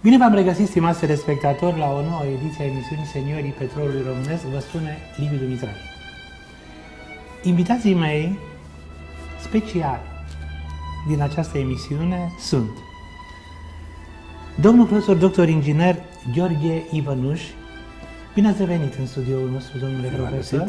Bine v-am regăsit, stimați telespectatori, la o nouă ediție a emisiunii Seniorii Petrolului Românesc, vă spune Liviu Dumitran. Invitații mei speciali din această emisiune sunt domnul profesor dr. inginer Gheorghe Ivănuș. Bine ați revenit în studioul nostru, domnule profesor.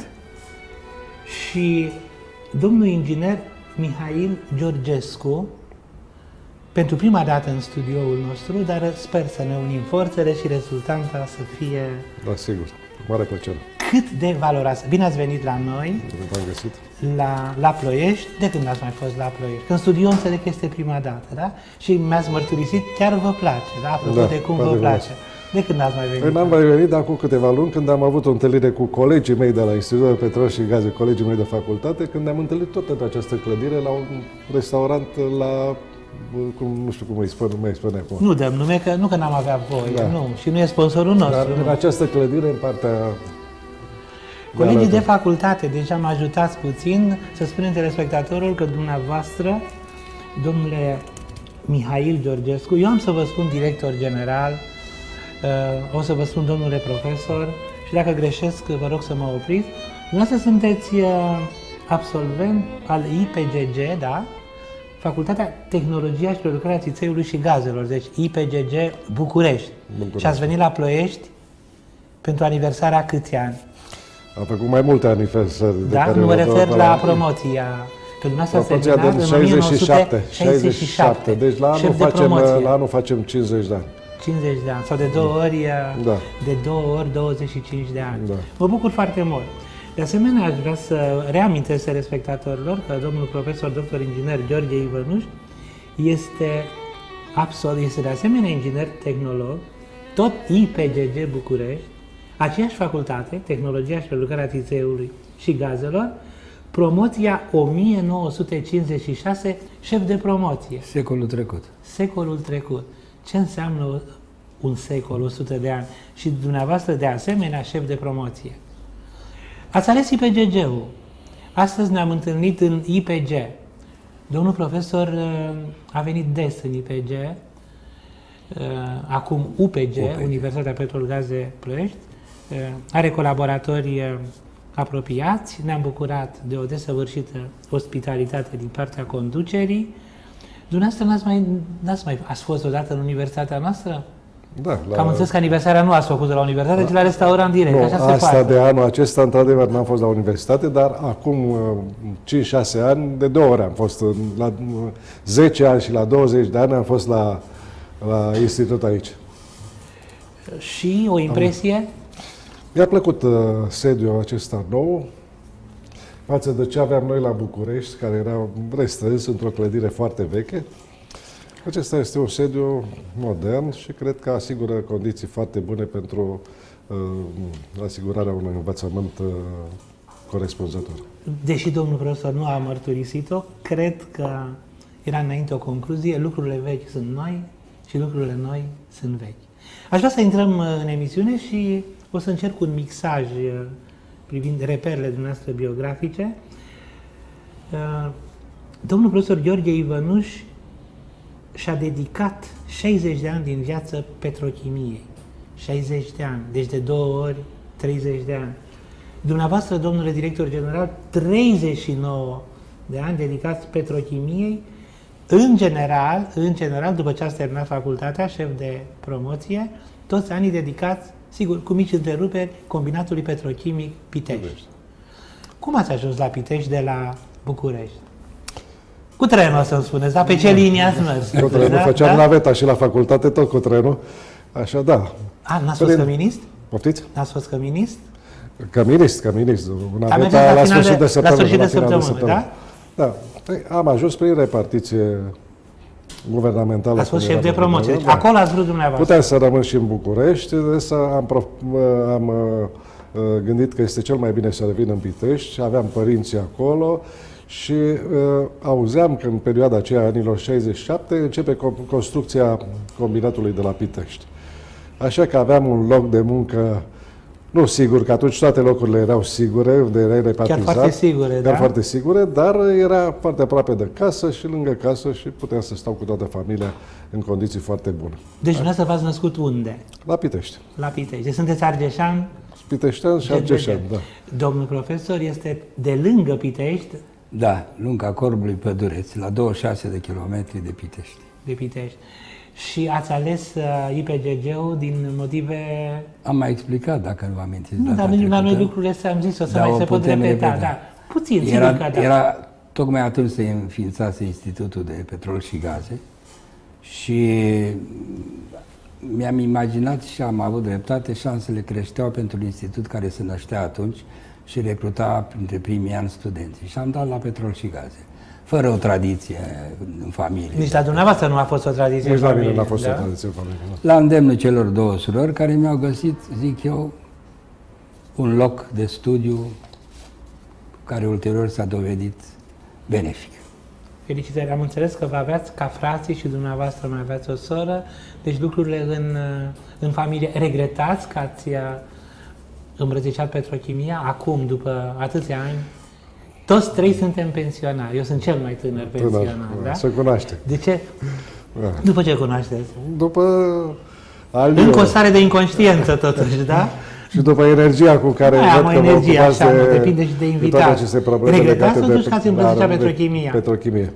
Și domnul inginer Mihail Georgescu, pentru prima dată în studioul nostru, dar sper să ne unim forțele și rezultanta să fie... Da, sigur. Mare plăcere. Cât de valoroasă. Bine ați venit la noi. Bine v-am găsit. La Ploiești. De când ați mai fost la Ploiești? Că în studio înțeleg că este prima dată, da? Și mi-ați mărturisit, chiar vă place, da? Apropo de cum vă place. De când ați mai venit? Păi n-am mai venit, dar cu câteva luni, când am avut o întâlnire cu colegii mei de la Institutul de Petrol și Gaze, colegii mei de facultate, când ne-am întâlnit tot în această clădire la un restaurant la... nu știu cum îi spune acum. Nu dăm nume, că nu că n-am avea voie, da. Nu, și nu e sponsorul nostru. Dar în această clădire, în partea... Colegii de facultate, deja mă ajutați puțin să spunem telespectatorul că dumneavoastră, domnule Mihail Georgescu, eu am să vă spun director general, o să vă spun domnule profesor și dacă greșesc, vă rog să mă opriți. Dumneavoastră sunteți absolvent al IPGG, da? Facultatea Tehnologia și Prelucrarea Țițeiului și Gazelor, deci IPGG București. Și ați venit la Ploiești pentru aniversarea câți ani? Am făcut mai multe aniversări. Da? Nu mă refer la promoția. Că dumneavoastră ați terminat în 1967. Deci la anul facem 50 de ani. 50 de ani, sau de două ori, de 25 de ani. Da. Mă bucur foarte mult. De asemenea, aș vrea să reamintesc telespectatorilor că domnul profesor dr. inginer Gheorghe Ivănuș este de asemenea inginer tehnolog, tot IPGG București, aceeași facultate, Tehnologia și Prelucrarea Țițeiului și Gazelor, promoția 1956, șef de promoție. Secolul trecut. Secolul trecut. Ce înseamnă un secol, 100 de ani? Și dumneavoastră, de asemenea, șef de promoție. Ați ales IPGG-ul. Astăzi ne-am întâlnit în IPG. Domnul profesor a venit des în IPG, acum UPG, Universitatea Petrol Gaze Ploiești. Are colaboratori apropiați. Ne-am bucurat de o desăvârșită ospitalitate din partea conducerii. Dumneavoastră ați fost odată în universitatea noastră? Da. Am înțeles că aniversarea nu ați făcut de la universitate, ci la restaurant direct. Nu, așa asta de anul acesta, într-adevăr, n-am fost la universitate, dar acum 5-6 ani, de 2 ori am fost. La 10 ani și la 20 de ani am fost la institut aici. Și o impresie? Mi-a plăcut sediul acesta nou, față de ce aveam noi la București, care era restrâns într-o clădire foarte veche. Acesta este un sediu modern și cred că asigură condiții foarte bune pentru asigurarea unui învățământ corespunzător. Deși domnul profesor nu a mărturisit-o, cred că era înainte o concluzie: lucrurile vechi sunt noi și lucrurile noi sunt vechi. Aș vrea să intrăm în emisiune și o să încerc un mixaj privind reperele dumneavoastră biografice. Domnul profesor Gheorghe Ivănuș și-a dedicat 60 de ani din viață petrochimiei. 60 de ani, deci de 2 ori 30 de ani. Dumneavoastră, domnule director general, 39 de ani dedicați petrochimiei. În general, după ce ați terminat facultatea, șef de promoție, toți anii dedicați, sigur, cu mici întreruperi, combinatului petrochimic Pitești. Cum ați ajuns la Pitești de la București? Cu trenul, o să-mi spuneți, dar pe ce linie ați mers? Cu trenul, făceam naveta și la facultate, tot cu trenul. Așa, da. N-ați fost căminist? Poftiți? N-ați fost căminist? Căminist. Naveta la sfârșit de săptămână, da? Da. Am ajuns prin repartiție guvernamentală. Ați fost șef de promoție. Deci acolo ați vrut dumneavoastră. Puteam să rămân și în București, însă am gândit că este cel mai bine să revin în Pitești. Aveam părinții acolo și auzeam că în perioada aceea, anilor 67, începe construcția combinatului de la Pitești. Așa că aveam un loc de muncă Nu sigur, că atunci toate locurile erau sigure, unde erai repartizat. Chiar foarte sigure, da? Foarte sigure, dar era foarte aproape de casă și lângă casă și puteam să stau cu toată familia în condiții foarte bune. Deci dumneavoastră v-ați născut unde? La Pitești. La Pitești. Deci sunteți argeșan? Piteștean și argeșan, da. Domnul profesor este de lângă Pitești? Da, lunga Corbului Pădureț, la 26 de kilometri de Pitești. De Pitești. Și ați ales IPGG-ul din motive... Am mai explicat, dacă nu vă amintiți. Nu, dar la noi lucrurile am zis, o să mai se pot repeta. Da. Puțin, era tocmai atunci se înființase Institutul de Petrol și Gaze și mi-am imaginat și am avut dreptate, șansele creșteau pentru institut care se năștea atunci și recruta printre primii ani studenții. Și am dat la Petrol și Gaze, fără o tradiție în familie. Nici la dumneavoastră nu a fost o tradiție în familie. Nici la mine nu a fost o tradiție în familie. La îndemnul celor două surori care mi-au găsit, zic eu, un loc de studiu care ulterior s-a dovedit benefic. Felicitări! Am înțeles că vă aveați ca frații și dumneavoastră mai aveați o soră, deci lucrurile în familie. Regretați că ați îmbrățișat petrochimia acum, după atâția ani? Toți trei suntem pensionari. Eu sunt cel mai tânăr pensionar, da? Se cunoaște. De ce? Da. După ce cunoașteți? După... Încă o stare de inconștiență, totuși, da? Și după energia cu care am energie, așa, nu depinde și de invitat. Regretați totuși că ați îmbrățișat petrochimia? Petrochimie.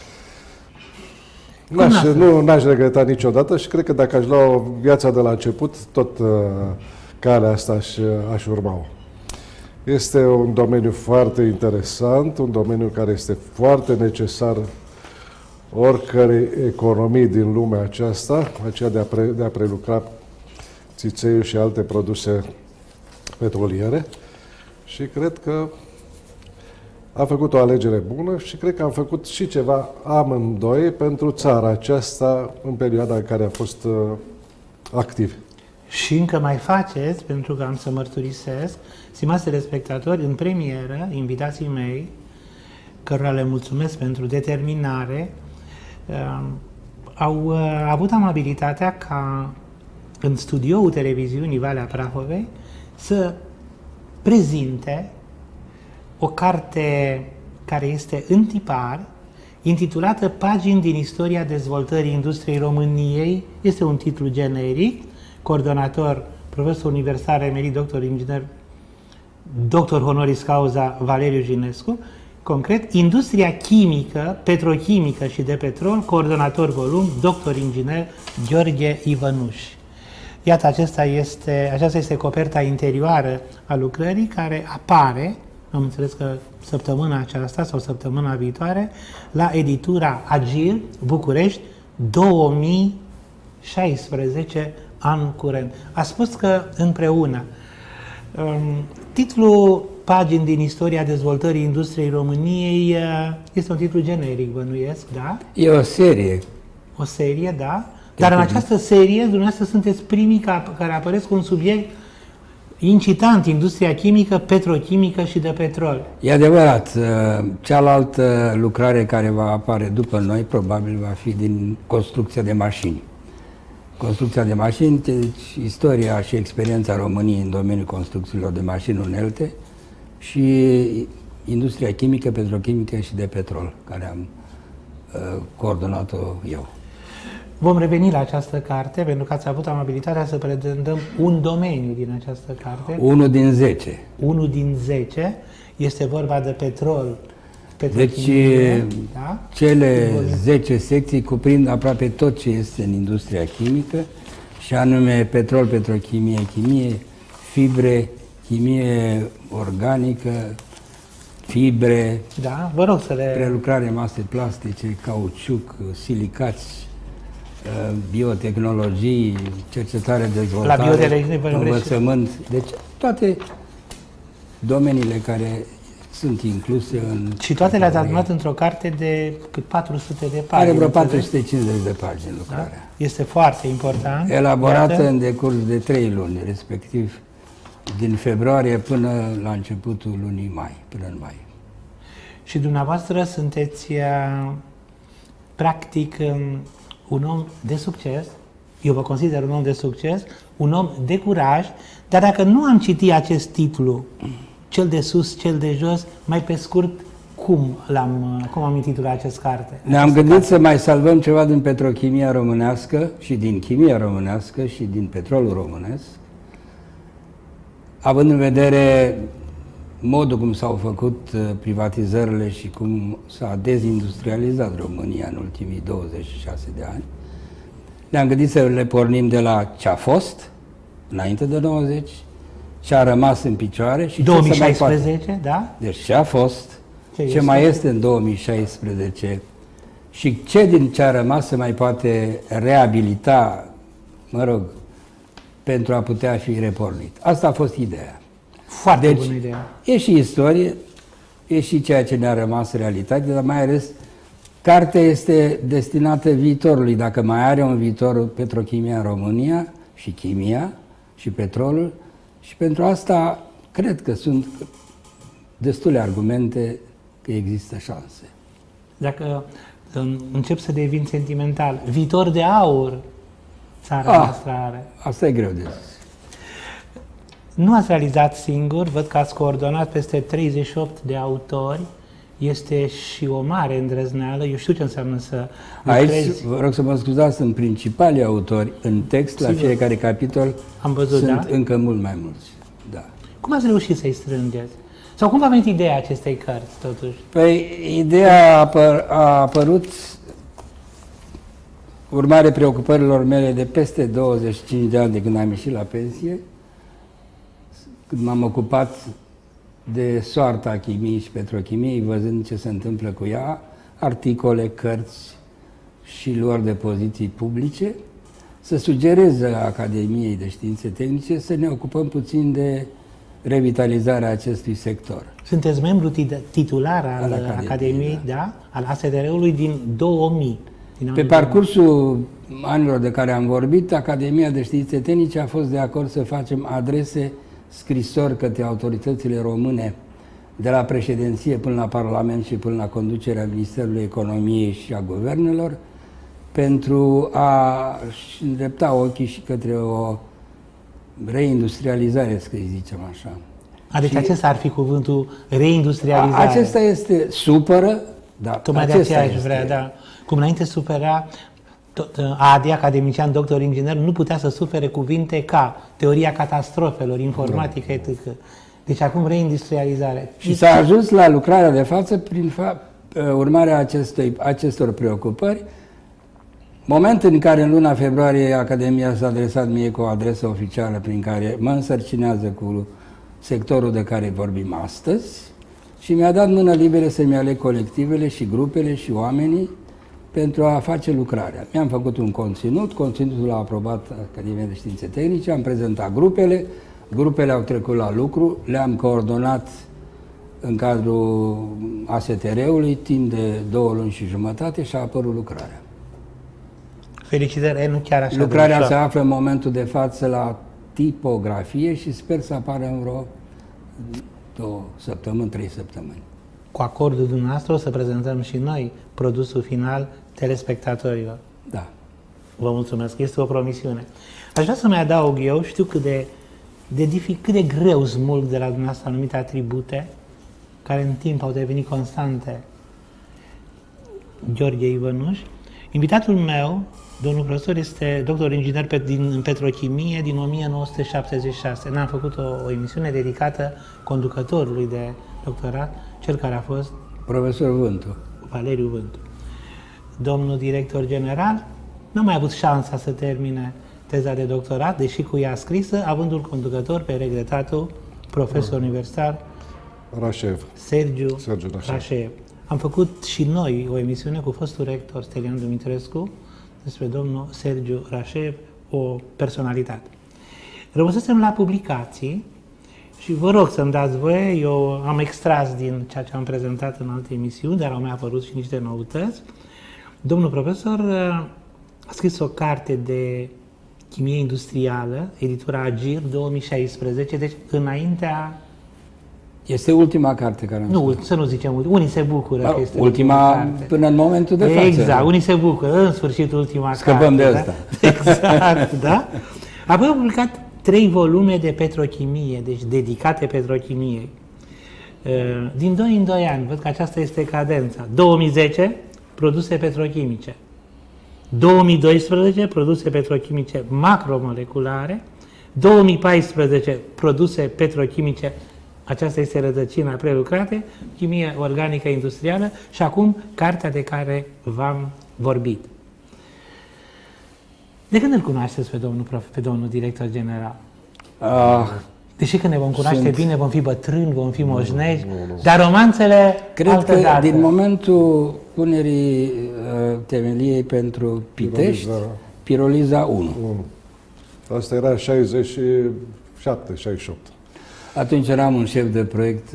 N-aș regreta niciodată și cred că dacă aș lua viața de la început, tot calea asta aș urma-o. Este un domeniu foarte interesant, un domeniu care este foarte necesar oricărei economii din lumea aceasta, aceea de a prelucra țițeiul și alte produse petroliere. Și cred că am făcut o alegere bună și cred că am făcut și ceva amândoi pentru țara aceasta în perioada în care am fost activi. Și încă mai faceți, pentru că am să mărturisesc, stimați telespectatori, în premieră, invitații mei, cărora le mulțumesc pentru determinare, au avut amabilitatea ca în studioul televiziunii Valea Prahovei să prezinte o carte care este în tipar, intitulată Pagini din istoria dezvoltării industriei României. Este un titlu generic, coordonator, profesor universitar emerit, doctor inginer, doctor honoris causa Valeriu Ginescu, concret, industria chimică, petrochimică și de petrol, coordonator volum, doctor inginer Gheorghe Ivănuș. Iată, aceasta este coperta interioară a lucrării care apare, am înțeles că săptămâna aceasta sau săptămâna viitoare, la editura Agil, București, 2016, anul curent. A spus că împreună. Titlul Pagini din istoria dezvoltării industriei României este un titlu generic, bănuiesc, da? E o serie. O serie, da? Dar în această serie, dumneavoastră sunteți primii care apăreți cu un subiect incitant, industria chimică, petrochimică și de petrol. E adevărat. Cealaltă lucrare care va apare după noi, probabil, va fi din construcția de mașini. Construcția de mașini, deci istoria și experiența României în domeniul construcțiilor de mașini unelte și industria chimică, petrochimică și de petrol, care am coordonat-o eu. Vom reveni la această carte, pentru că ați avut amabilitatea să prezentăm un domeniu din această carte. 1 din 10. 1 din 10. Este vorba de petrol. Deci, da? Cele 10 secții cuprind aproape tot ce este în industria chimică, și anume petrol, petrochimie, chimie, fibre, chimie organică, fibre, da? Vă rog să le... prelucrare mase plastice, cauciuc, silicați, biotehnologii, cercetare, dezvoltare, învățământ, deci toate domeniile care sunt incluse în... Și toate le-ați adunat într-o carte de cât 400 de pagini. Are vreo 450 de pagini lucrarea. Da? Este foarte important. Elaborată în decurs de 3 luni, respectiv din februarie până la începutul lunii mai, până în mai. Și dumneavoastră sunteți practic un om de succes, Eu vă consider un om de succes, un om de curaj, dar dacă nu am citit acest titlu, cel de sus, cel de jos, mai pe scurt, cum am intitulat acest carte? Ne-am gândit să mai salvăm ceva din petrochimia românească și din chimia românească și din petrolul românesc, având în vedere modul cum s-au făcut privatizările și cum s-a dezindustrializat România în ultimii 26 de ani. Ne-am gândit să le pornim de la ce a fost, înainte de 90, ce a rămas în picioare și 2016, da? Deci ce a fost, ce mai este în 2016 și ce din ce a rămas se mai poate reabilita, pentru a putea fi repornit. Asta a fost ideea. Foarte bună idee. E și istorie, e și ceea ce ne-a rămas realitate, dar mai ales cartea este destinată viitorului. Dacă mai are un viitor petrochimia în România, și chimia, și petrolul, și pentru asta cred că sunt destule argumente că există șanse. Dacă încep să devin sentimental, viitor de aur țara noastră are. Asta e greu de zis. Nu ați realizat singur, văd că ați coordonat peste 38 de autori, este și o mare îndrăzneală, eu știu ce înseamnă să lucrezi. Aici, vă rog să mă scuzați, sunt principalii autori în text, la fiecare capitol am văzut, sunt da? încă mult mai mulți. Da. Cum ați reușit să-i strângeți? Sau cum v-a venit ideea acestei cărți, totuși? Păi, ideea a apărut urmare preocupărilor mele de peste 25 de ani de când am ieșit la pensie, când m-am ocupat de soarta chimiei și petrochimiei, văzând ce se întâmplă cu ea, articole, cărți și luări de poziții publice, să sugerez Academiei de Științe Tehnice să ne ocupăm puțin de revitalizarea acestui sector. Sunteți membru titular al Academiei, da? Al ASTR-ului din 2000. Pe parcursul anilor de care am vorbit, Academia de Științe Tehnice a fost de acord să facem adrese, scrisori către autoritățile române, de la președinție până la Parlament și până la conducerea Ministerului Economiei și a Guvernelor, pentru a-și îndrepta ochii și către o reindustrializare, să zicem așa. Adică acesta ar fi cuvântul reindustrializare. Acesta este supără, da. Tocmai de aceea aș vrea, da. Cum înainte supera, AD, academician, doctor, inginer, nu putea să sufere cuvinte ca teoria catastrofelor, informatică, etc. Deci acum reindustrializare. Și s-a ajuns la lucrarea de față prin urmarea acestor preocupări, moment în care în luna februarie Academia s-a adresat mie cu o adresă oficială prin care mă însărcinează cu sectorul de care vorbim astăzi și mi-a dat mână liberă să-mi aleg colectivele și grupele și oamenii pentru a face lucrarea. Mi-am făcut un conținutul l-a aprobat Academia de Științe Tehnice, am prezentat grupele au trecut la lucru, le-am coordonat în cadrul ASTR-ului timp de 2 luni și jumătate și a apărut lucrarea. Felicitări, nu chiar așa. Lucrarea se află în momentul de față la tipografie și sper să apară în vreo 2 săptămâni, 3 săptămâni. Cu acordul dumneavoastră o să prezentăm și noi produsul final telespectatorilor. Da. Vă mulțumesc, este o promisiune. Aș vrea să mai adaug eu, știu cât de greu smulg de la dumneavoastră anumite atribute care în timp au devenit constante. Gheorghe Ivănuș. Invitatul meu, domnul profesor, este doctor inginer în petrochimie din 1976. N-am făcut o emisiune dedicată conducătorului de doctorat, cel care a fost profesor Vântu. Valeriu Vântu. Domnul director general n-a mai avut șansa să termine teza de doctorat, deși cu ea scrisă, avându-l conducător pe regretatul profesor universitar Rașev. Sergiu Rașev. Am făcut și noi o emisiune cu fostul rector Stelian Dumitrescu despre domnul Sergiu Rașev, o personalitate. Rămăsesem la publicații și vă rog să-mi dați voie, eu am extras din ceea ce am prezentat în alte emisiuni, dar au mai apărut și niște noutăți. Domnul profesor a scris o carte de chimie industrială, editura Agir 2016, deci înaintea Este ultima carte care am Nu, să nu zicem, unii se bucură că este ultima carte. până în momentul de față. Exact, unii se bucură, în sfârșit ultima Scăpăm carte. de asta. Da? Exact, da? Apoi au publicat 3 volume de petrochimie, deci dedicate petrochimiei. Din 2 în 2 ani, văd că aceasta este cadența. 2010, produse petrochimice. 2012, produse petrochimice macromoleculare. 2014, produse petrochimice, aceasta este rădăcina prelucrate, chimie organică industrială și acum cartea de care v-am vorbit. De când îl cunoașteți pe domnul director general? Deși când ne vom cunoaște bine, vom fi bătrâni, vom fi moșnești, dar romanțele cred că din momentul punerii temeliei pentru Pitești, Piroliza 1. Asta era 67, 68. Atunci eram un șef de proiect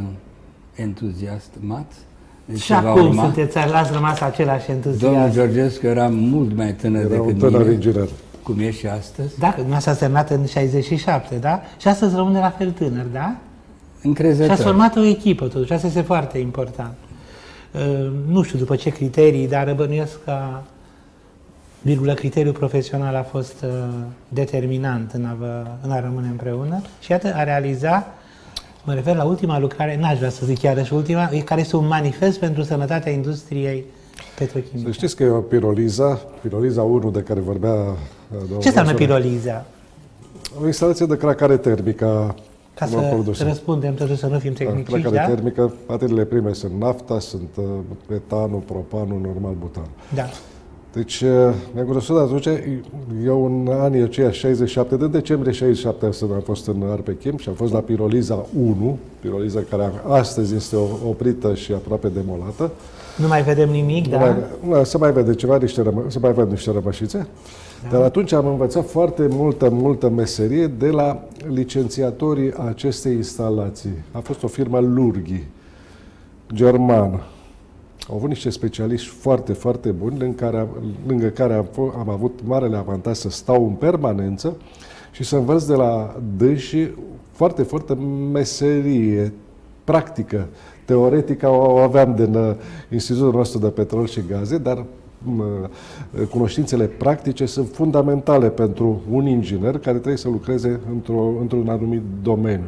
entuziasmat. Deci și acum ați rămas același entuziast. Domnul Georgescu era mult mai tânăr decât mine, inginer. cum e și astăzi. Da, dumneavoastră ați terminat în 67, da? Și astăzi rămâne la fel tânăr, da? Încrezător. Și ați format o echipă, totuși, asta este foarte important. Nu știu după ce criterii, dar bănuiesc că criteriul profesional a fost determinant în a rămâne împreună și iată, a realiza, mă refer la ultima lucrare, n-aș vrea să zic chiar și ultima, care este un manifest pentru sănătatea industriei petrochimice. Să știți că e o Piroliza 1 de care vorbea domnul. Ce înseamnă Piroliza? O instalație de cracare termică. Ca să răspundem, totuși să nu fim tehniciști, da? Cracare termică, materiile prime sunt nafta, sunt etanul, propanul, normal butanul. Da. Deci ne-am cunoscut atunci, eu în anii aceia 67, de decembrie 67 am fost în Arpechim și am fost la Piroliza 1, Piroliza care astăzi este oprită și aproape demolată. Nu mai vedem nimic, da? Se mai vede ceva, se mai văd niște rămășițe. Da. Dar atunci am învățat foarte multă meserie de la licențiatorii acestei instalații. A fost o firmă Lurghi, germană. Au avut niște specialiști foarte buni, lângă care am avut marele avantaj să stau în permanență și să învăț de la dânsii foarte meserie practică. Teoretică o aveam din Institutul nostru de Petrol și Gaze, dar cunoștințele practice sunt fundamentale pentru un inginer care trebuie să lucreze într-un anumit domeniu.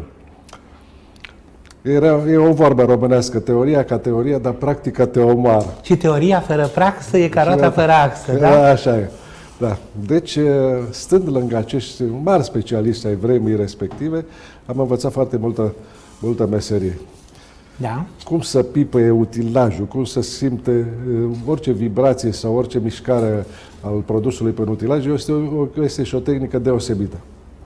E o vorbă românească, teoria ca teoria, dar practica te omoară. Și teoria fără praxă e ca roata fără axă, da? Așa e. Da. Deci, stând lângă acești mari specialiști ai vremii respective, am învățat foarte multă meserie. Da. Cum să pipăie utilajul, cum să simte orice vibrație sau orice mișcare al produsului pe un utilaj, este și o tehnică deosebită.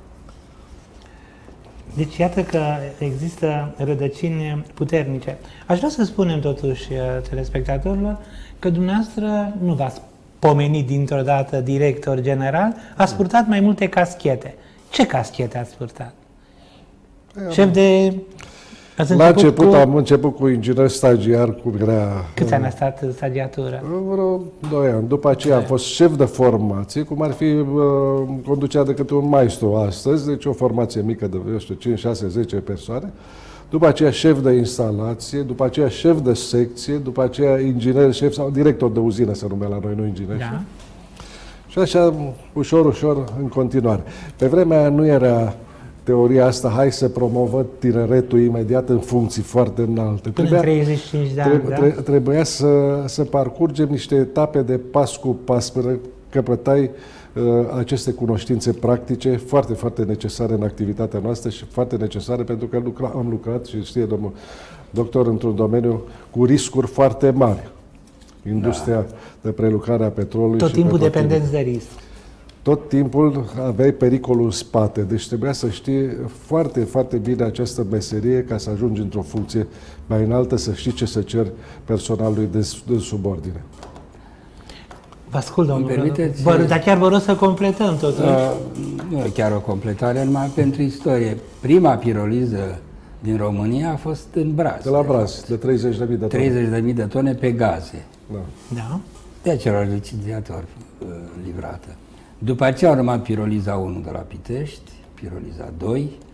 Deci iată că există rădăcini puternice. Aș vrea să spunem totuși telespectatorilor că dumneavoastră nu v-ați pomenit dintr-o dată director general, ați purtat mai multe caschete. Ce caschete ați purtat? Șef de... La început am început cu inginer stagiar, cum era... Câți ani a stat în stagiatură? Vreo 2 ani. După aceea am fost șef de formație, cum ar fi conducea de câte un maestru astăzi, deci o formație mică de, 5, 6, 10 persoane. După aceea șef de instalație, după aceea șef de secție, după aceea inginer șef sau director de uzină se numea la noi, nu inginer. Da. Și așa, ușor, în continuare. Pe vremea aia nu era teoria asta, hai să promovăm tineretul imediat în funcții foarte înalte. Până în 35 de ani, da? Trebuia să parcurgem niște etape de pas cu pas până căpătai aceste cunoștințe practice foarte necesare în activitatea noastră și foarte necesare pentru că am lucrat, și știe domnul doctor, într-un domeniu cu riscuri foarte mari. Industria de prelucrare a petrolului. Tot timpul dependenți de risc. Tot timpul aveai pericolul în spate, deci trebuia să știi foarte bine această meserie ca să ajungi într-o funcție mai înaltă, să știi ce să ceri personalului de subordine. Vă ascult, domnule. Dar chiar vă rog să completăm totuși. Nu e chiar o completare, numai pentru istorie. Prima piroliză din România a fost în Braz. De la Braz, de 30.000 de tone. 30.000 de tone pe gaze. Da. De acelor licențiatori livrată. După aceea a urmat Piroliza 1 de la Pitești, Piroliza 2,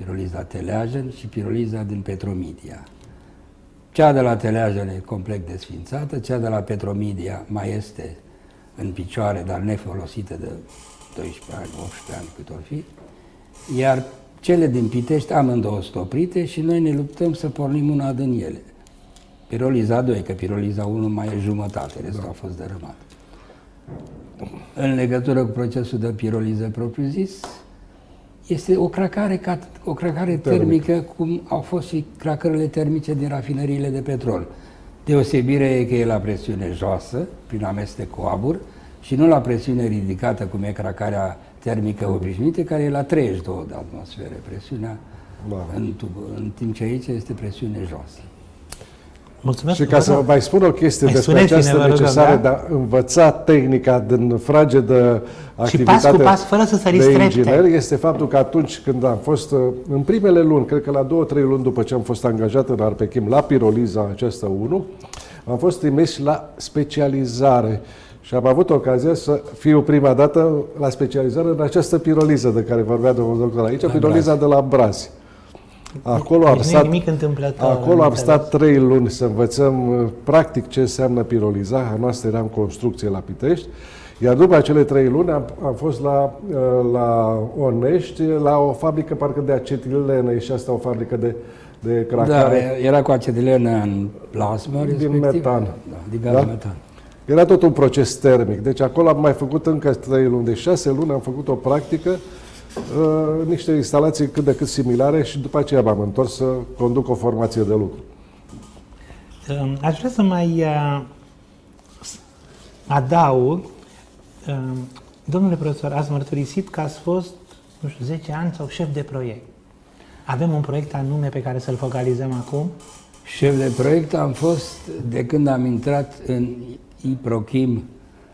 piroliza Teleajen și piroliza din Petromedia. Cea de la Teleajen e complet desfințată, cea de la Petromedia mai este în picioare, dar nefolosită de 12 ani, 18 ani cât or fi, iar cele din Pitești amândouă sunt oprite și noi ne luptăm să pornim una din ele. Piroliza 2, că piroliza 1 mai e jumătate, restul a fost dărâmat. În legătură cu procesul de piroliză propriu-zis, este o cracare termică, cum au fost și cracările termice din rafinăriile de petrol. Deosebirea e că e la presiune joasă, prin amestec cu abur, și nu la presiune ridicată, cum e cracarea termică obișnuită, care e la 32 de atmosfere, presiunea în timp ce aici este presiune joasă. Mulțumesc. Și ca să vă mai spun o chestie despre această necesare de a învăța tehnica din fragedă activitate și pas cu pas, fără să săriți de trepte, inginer, este faptul că atunci când am fost, în primele luni, cred că la 2-3 luni după ce am fost angajat în Arpechim la piroliza aceasta 1, am fost trimis la specializare. Și am avut ocazia să fiu prima dată la specializare în această piroliză de care vorbea domnul doctor aici, piroliza de la Brazi. Acolo am stat 3 luni să învățăm practic ce înseamnă piroliza. A noastră era în construcție la Pitești. Iar după acele 3 luni am fost la Onești, la o fabrică parcă de acetilene și asta o fabrică de cracare. Da, era cu acetilenă în plasmă, din metan. Da, din gaz metan. Era tot un proces termic. Deci acolo am mai făcut încă 3 luni. De 6 luni am făcut o practică, niște instalații cât de cât similare și după aceea m-am întors să conduc o formație de lucru. Aș vrea să mai adaug. Domnule profesor, ați mărturisit că ați fost, nu știu, 10 ani sau șef de proiect. Avem un proiect anume pe care să-l focalizăm acum? Șef de proiect am fost de când am intrat în IPROCHIM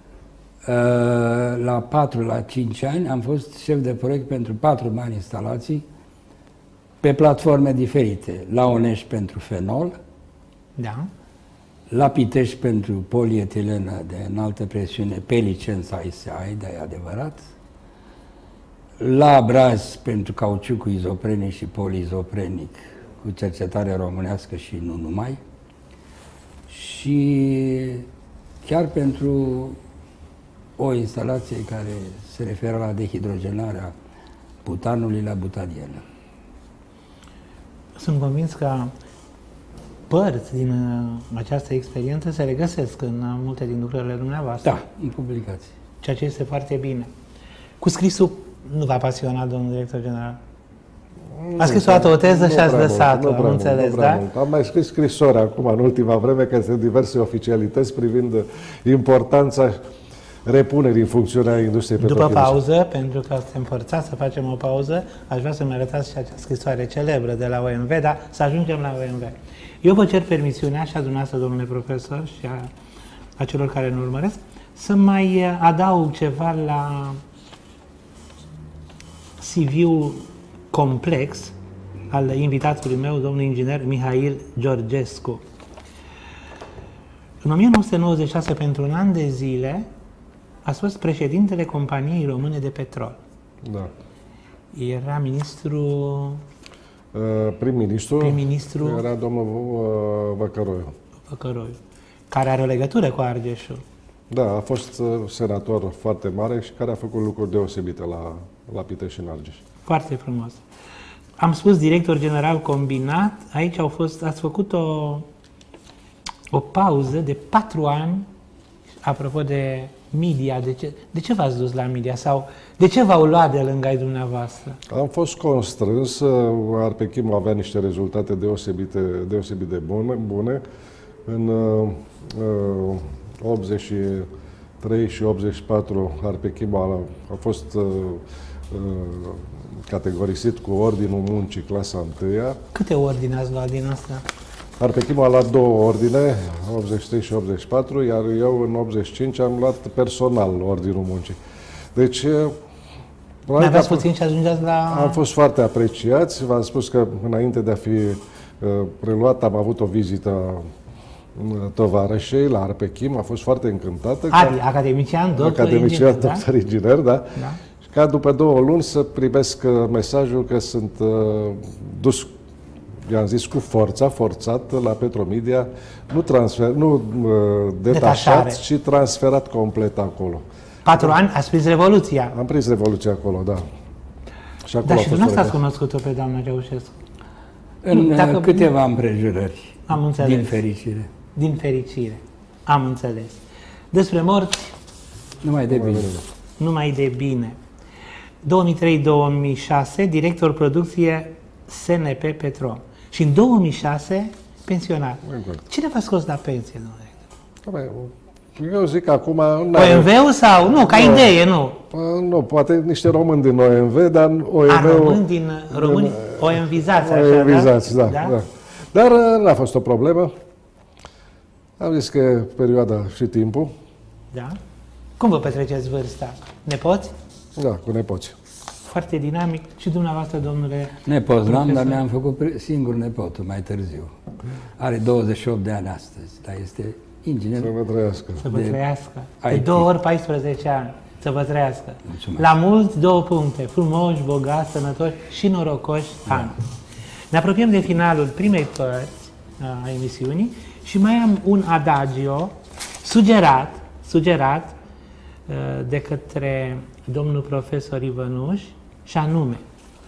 la 4-5 ani, am fost șef de proiect pentru 4 mari instalații pe platforme diferite. La Onești pentru fenol, da, la Pitești pentru polietilenă de înaltă presiune pe licența ISAI, de adevărat, la Brazi pentru cauciucul izoprenic și poliizoprenic cu cercetare românească și nu numai, și chiar pentru o instalație care se referă la dehidrogenarea butanului la butadienă. Sunt convins că părți din această experiență se regăsesc în multe din lucrările dumneavoastră. Da, în publicații. Ceea ce este foarte bine. Cu scrisul nu v-a pasionat, domnul director general? A scris o dată o teză și ați lăsat-o, am înțeles, da? Am mai scris scrisori acum, în ultima vreme, către diverse oficialități privind importanța repunerii în funcțiunea industriei petrochimice. După pauză, pentru că suntem forțați să facem o pauză, aș vrea să-mi arătați și acea scrisoare celebră de la OMV, dar să ajungem la OMV. Eu vă cer permisiunea, și a dumneavoastră, domnule profesor, și a celor care ne urmăresc, să mai adaug ceva la CV-ul complex al invitatului meu, domnul inginer Mihail Georgescu. În 1996, pentru un an de zile, a fost președintele Companiei Române de Petrol. Da. Era ministru... Prim-ministru era domnul Văcăroiu, care are o legătură cu Argeșul. Da, a fost senator foarte mare și care a făcut lucruri deosebite la Pitești și în Argeș. Foarte frumos. Am spus director general combinat, aici ați făcut o pauză de 4 ani, apropo de media. De ce v-ați dus la media? Sau de ce v-au luat de lângă ai dumneavoastră? Am fost constrâns. Arpechim avea niște rezultate deosebit de bune. În 83 și 84 Arpechim a fost categorisit cu Ordinul Muncii, clasa 1-a. Câte ordine ați luat din asta? Arpechim a luat 2 ordine, 83 și 84, iar eu în 85 am luat personal Ordinul Muncii. Deci, mai aveați puțin și ajungeați la... Am fost foarte apreciați. V-am spus că înainte de a fi preluat am avut o vizită tovarășei la Arpechim, a fost foarte încântată. Academician, doctor inginer, da? ca după 2 luni să primesc mesajul că sunt dus, i-am zis, cu forța, forțat la Petromedia, nu detașat, ci transferat complet acolo. 4 ani ați prins Revoluția. Am prins Revoluția acolo, da. Și acolo Dar și dumneavoastră ați cunoscut-o pe doamna Ceaușescu. În câteva împrejurări. Am înțeles. Din fericire. Din fericire. Am înțeles. Despre morți, Numai de bine. numai de bine. 2003-2006, director producție SNP Petrom. Și în 2006, pensionar. Cine v-a scos la pensie, domnule? Eu zic acum... OMV-ul sau? Nu, ca idee, nu. Nu, poate niște români din OMV, dar OMV-ul... Români din români OMV-izați, așa, OMV-izați, da? Da? Dar n-a fost o problemă. Am zis că e perioada și timpul. Da? Cum vă petreceți vârsta? Nepoți? Da, cu nepoți. Foarte dinamic. Și dumneavoastră, domnule... Nepoți l-am, dar mi-am făcut singur nepotul mai târziu. Are 28 de ani astăzi, dar este inginer. Să vă trăiască. Să vă trăiască. De IT. 2 ori 14 ani. Să vă trăiască. Mulțumesc. La mulți 2 puncte. Frumoși, bogați, sănătoși și norocoși ani. Ne apropiem de finalul primei părți a emisiunii și mai am un adagio sugerat de către domnul profesor Ivănuș, și anume: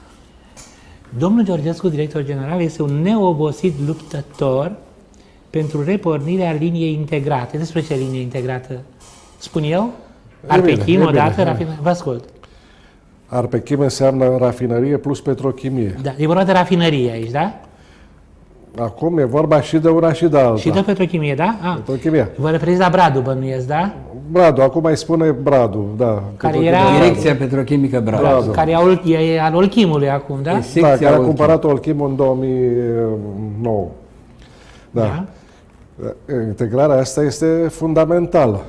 domnul Georgescu, director general, este un neobosit luptător pentru repornirea liniei integrate. Despre ce linie integrată spun eu? Arpechim odată, vă ascult. Arpechim înseamnă rafinărie plus petrochimie. Da, e vorba de rafinărie aici, da? Acum e vorba și de una și de alta. Și de petrochimie, da? Petrochimie. Vă reprezintă Bradu, bănuiesc, da? Bradu, acum îi spune Bradu, da. Care era... Direcția Petrochimică Bradu. Care e al Olchimului acum, da? Da, care a cumpărat Olchim în 2009. Da. Integrarea asta este fundamentală.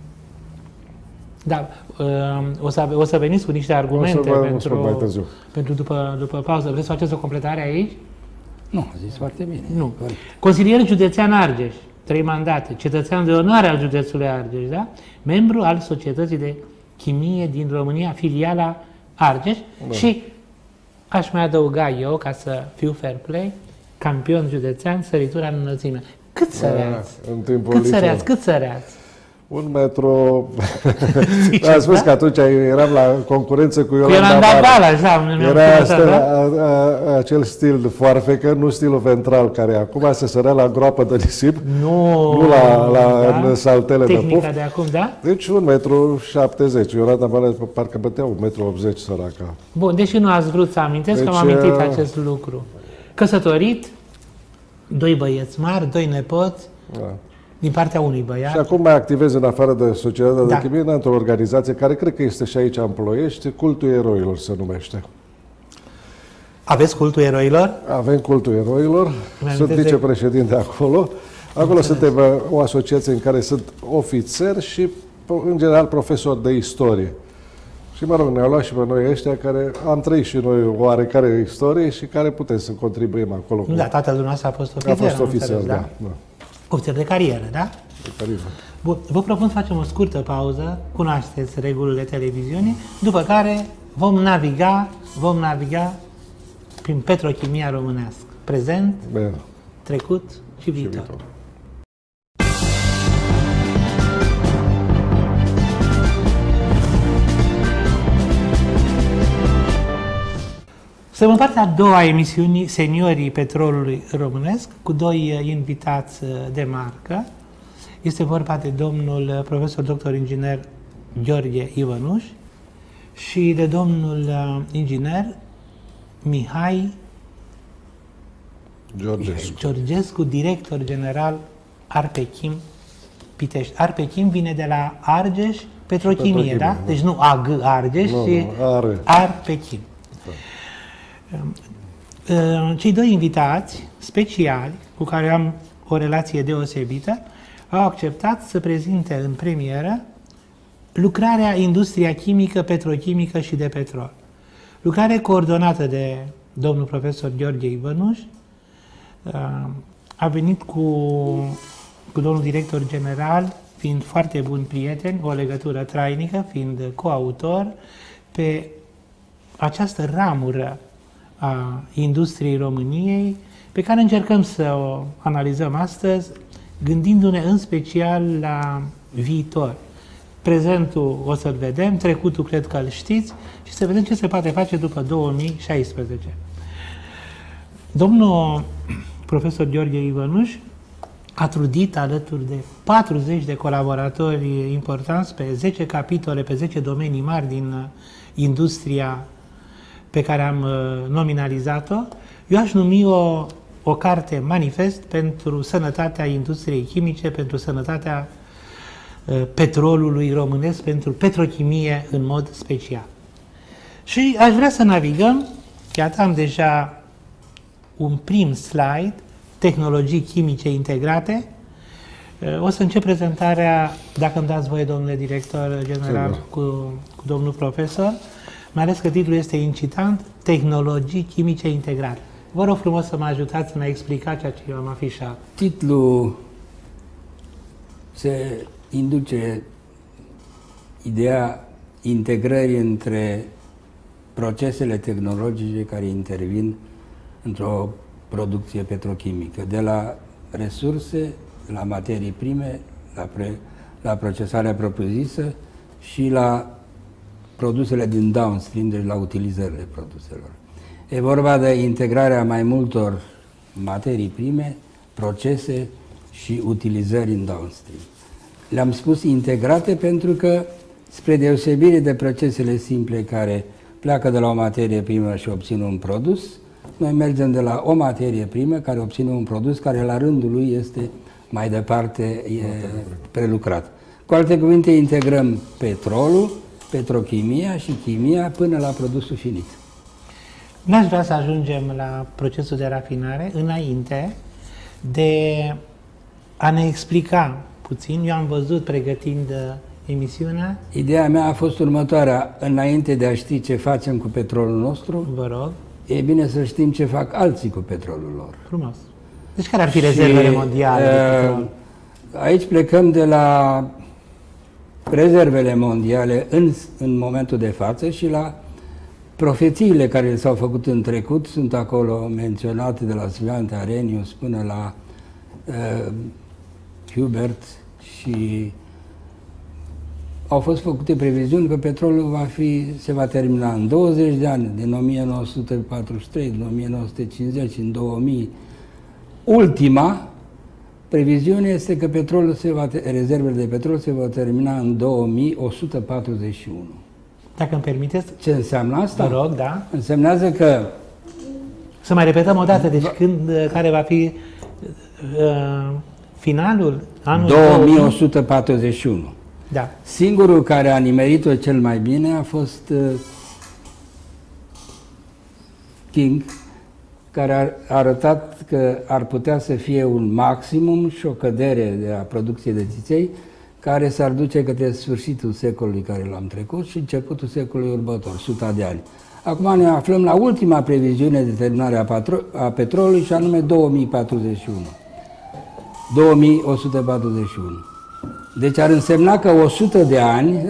Da. O să veniți cu niște argumente pentru după pauză. Vreți să faceți o completare aici? Nu, a zis foarte bine. Nu. Consilier județean Argeș, 3 mandate, cetățean de onoare al județului Argeș, da? Membru al Societății de Chimie din România, filiala Argeș, și aș mai adăuga eu, ca să fiu fair play, campion județean, săritura în înălțime. Cât săreați? Cât săreați? 1 metru... Am spus că atunci eram la concurență cu Iolanda Bala. Era acel stil foarfecă, nu stilul ventral, care acum se sărea la groapă de nisip, nu în saltele de puf. Tehnica de acum, da? Deci 1,70 metru. Iolanda Bala parcă bătea 1,80 metru, săraca. Bun, deși nu ați vrut să amintesc, că am amintit acest lucru. Căsătorit, 2 băieți mari, 2 nepoți. Da. Din partea unui băiat. Și acum mai activez în afară de Societatea de Chimie într-o organizație care cred că este și aici în Ploiești, Cultul Eroilor se numește. Aveți Cultul Eroilor? Avem Cultul Eroilor, sunt vicepreședinte acolo. Acolo suntem o asociație în care sunt ofițeri și, în general, profesori de istorie. Și, mă rog, ne-au luat și pe noi ăștia care am trăit și noi oarecare istorie și care putem să contribuim acolo. Nu, da, tatăl dumneavoastră a fost ofițer. A fost ofițer, da. Ofițer de carieră, da? De carieră. Bun, vă propun să facem o scurtă pauză, cunoașteți regulile televiziunii, după care vom naviga prin petrochimia românească. Prezent, trecut și viitor. Suntem în partea a doua a emisiunii Seniorii Petrolului Românesc, cu 2 invitați de marcă. Este vorba de domnul profesor doctor inginer Gheorghe Ivănuș și de domnul inginer Mihai Georgescu, director general Arpechim Pitești. Arpechim vine de la Argeș Petrochimie, da? Deci nu AG Argeș, ci Arpechim. Cei 2 invitați speciali, cu care am o relație deosebită, au acceptat să prezinte în premieră lucrarea Industria chimică, petrochimică și de petrol. Lucrare coordonată de domnul profesor Gheorghe Ivănuș, a venit cu domnul director general, fiind foarte buni prieteni, o legătură trainică, fiind coautor, pe această ramură a industriei României, pe care încercăm să o analizăm astăzi, gândindu-ne în special la viitor. Prezentul o să-l vedem, trecutul cred că îl știți și să vedem ce se poate face după 2016. Domnul profesor Gheorghe Ivănuș a trudit alături de 40 de colaboratori importanți pe 10 capitole, pe 10 domenii mari din industria pe care am nominalizat-o. Eu aș numi o carte manifest pentru sănătatea industriei chimice, pentru sănătatea petrolului românesc, pentru petrochimie în mod special. Și aș vrea să navigăm, iată am deja un prim slide, tehnologii chimice integrate. O să încep prezentarea, dacă îmi dați voie, domnule director general, cu domnul profesor, mai ales că titlul este incitant, tehnologii chimice integrate. Vă rog frumos să mă ajutați în a explica ceea ce eu am afișat. Titlul se induce ideea integrării între procesele tehnologice care intervin într-o producție petrochimică, de la resurse, la materii prime, la procesarea propriu-zisă și la produsele din downstream, deci la utilizările produselor. E vorba de integrarea mai multor materii prime, procese și utilizări în downstream. Le-am spus integrate pentru că, spre deosebire de procesele simple care pleacă de la o materie primă și obțin un produs, noi mergem de la o materie primă care obține un produs care la rândul lui este mai departe prelucrat. Cu alte cuvinte, integrăm petrolul, petrochimia și chimia până la produsul finit. N-aș vrea să ajungem la procesul de rafinare înainte de a ne explica puțin. Eu am văzut, pregătind emisiunea. Ideea mea a fost următoarea. Înainte de a ști ce facem cu petrolul nostru, vă rog, e bine să știm ce fac alții cu petrolul lor. Frumos. Deci care ar fi rezervele mondiale de petrol? Aici plecăm de la rezervele mondiale în momentul de față și la profețiile care s-au făcut în trecut. Sunt acolo menționate de la Svante Arrhenius până la Hubert și au fost făcute previziuni că petrolul se va termina în 20 de ani, din 1943, din 1950, în 2000. Ultima previziune este că rezervele de petrol se vor termina în 2141. Dacă îmi permiteți. Ce înseamnă asta? Vă rog, da. Însemnează că... Să mai repetăm o dată, deci care va fi finalul? Anul 2141. Da. Singurul care a nimerit-o cel mai bine a fost King, care a arătat că ar putea să fie un maximum și o cădere de a producției de țiței care s-ar duce către sfârșitul secolului care l-am trecut și începutul secolului următor, 100 de ani. Acum ne aflăm la ultima previziune de terminare a petrolului și anume 2041. 2141. Deci ar însemna că 100 de ani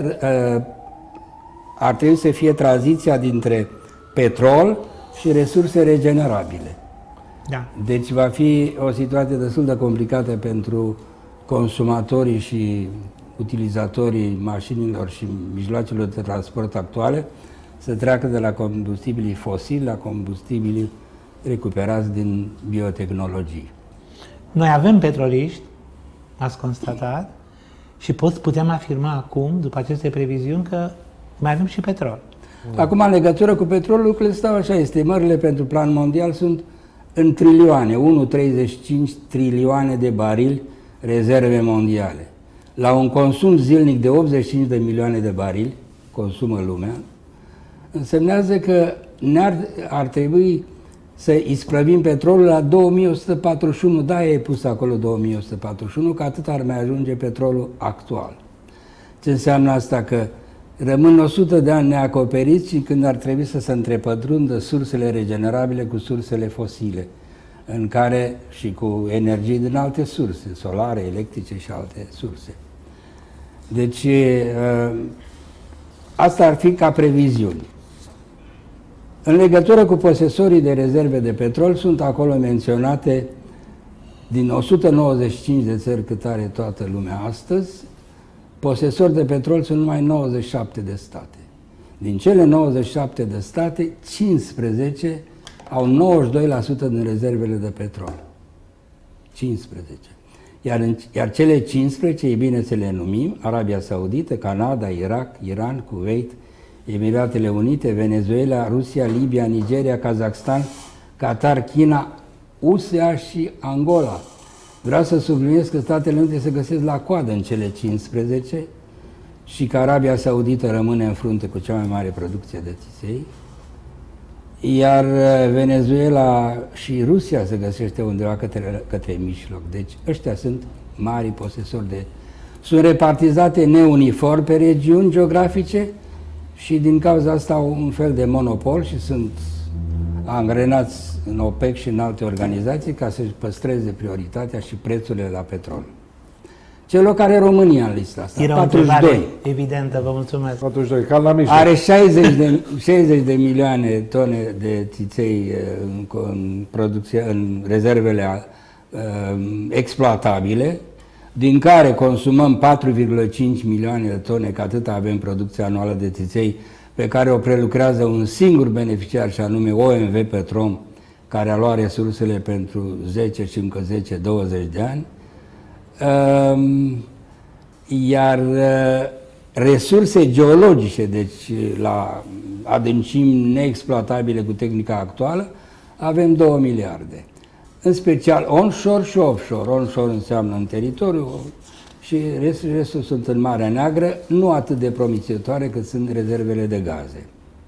ar trebui să fie tranziția dintre petrol și resurse regenerabile. Da. Deci va fi o situație destul de complicată pentru consumatorii și utilizatorii mașinilor și mijloacelor de transport actuale să treacă de la combustibilii fosili la combustibilii recuperați din biotehnologii. Noi avem petroliști, ați constatat, și putem afirma acum, după aceste previziuni, că mai avem și petrol. Acum, în legătură cu petrolul, lucrurile stau așa. Estimările pentru plan mondial sunt în trilioane, 1,35 trilioane de barili rezerve mondiale. La un consum zilnic de 85 de milioane de barili, consumă lumea, însemnează că ar trebui să isprăvim petrolul la 2141, da, e pus acolo 2141, că atât ar mai ajunge petrolul actual. Ce înseamnă asta? Că rămân 100 de ani neacoperiți și când ar trebui să se întrepătrundă sursele regenerabile cu sursele fosile, în care și cu energii din alte surse, solare, electrice și alte surse. Deci, Asta ar fi ca previziuni. În legătură cu posesorii de rezerve de petrol, sunt acolo menționate din 195 de țări cât are toată lumea astăzi, posesori de petrol sunt numai 97 de state. Din cele 97 de state, 15 au 92% din rezervele de petrol. 15. Iar cele 15, e bine să le numim, Arabia Saudită, Canada, Irak, Iran, Kuwait, Emiratele Unite, Venezuela, Rusia, Libia, Nigeria, Kazakhstan, Qatar, China, USA și Angola. Vreau să subliniez că Statele Unite se găsesc la coadă în cele 15 și că Arabia Saudită rămâne în frunte cu cea mai mare producție de țiței, iar Venezuela și Rusia se găsește undeva către mijloc. Deci ăștia sunt mari posesori de... Sunt repartizate neuniform pe regiuni geografice și din cauza asta au un fel de monopol și sunt angrenați în OPEC și în alte organizații ca să-și păstreze prioritatea și prețurile la petrol. Ce loc are România în lista asta? Era 42. Evidentă, vă mulțumesc. 42, cam la mijloc. Are 60 de milioane tone de țiței în producție, în rezervele exploatabile, din care consumăm 4,5 milioane de tone, că atât avem producția anuală de țiței, pe care o prelucrează un singur beneficiar, și anume OMV Petrom, care a luat resursele pentru 10 și încă 10-20 de ani. Iar resurse geologice, deci la adâncimi neexploatabile cu tehnica actuală, avem 2 miliarde. În special onshore și offshore. Onshore înseamnă în teritoriu și restul sunt în Marea Neagră, nu atât de promițătoare cât sunt rezervele de gaze.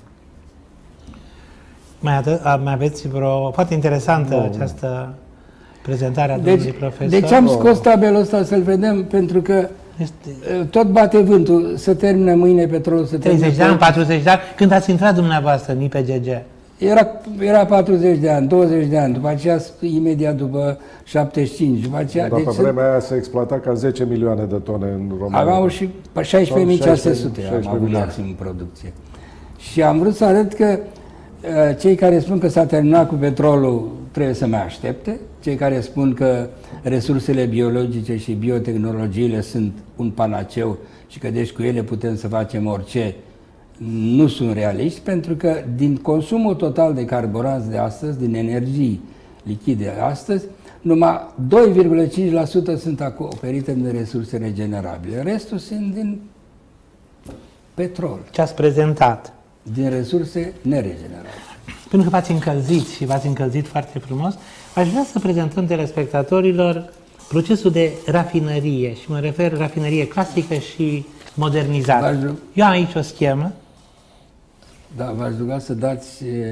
Mai aveți vreo... Foarte interesantă această prezentare a domnului profesor. Deci am scos tabelul ăsta să-l vedem, pentru că tot bate vântul, să termină mâine petrolul, să 30 de ani, 40 de ani. Când ați intrat dumneavoastră în IPGG? Era 40 de ani, 20 de ani, după aceea, imediat după 75, după aceea... Dar pe vremea aia se exploata ca 10 milioane de tone în România. Aveam și 16.600 am avut maxim în producție. Și am vrut să arăt că cei care spun că s-a terminat cu petrolul trebuie să mai aștepte, cei care spun că resursele biologice și biotehnologiile sunt un panaceu și că deci cu ele putem să facem orice, nu sunt realiști, pentru că din consumul total de carburanți de astăzi, din energii lichide astăzi, numai 2,5% sunt acoperite de resurse regenerabile. Restul sunt din petrol. Ce ați prezentat? Din resurse neregenerabile. Pentru că v-ați încălzit și v-ați încălzit foarte frumos, aș vrea să prezentăm telespectatorilor procesul de rafinărie și mă refer rafinărie clasică și modernizată. Eu am aici o schemă. Da, v-aș ruga să dați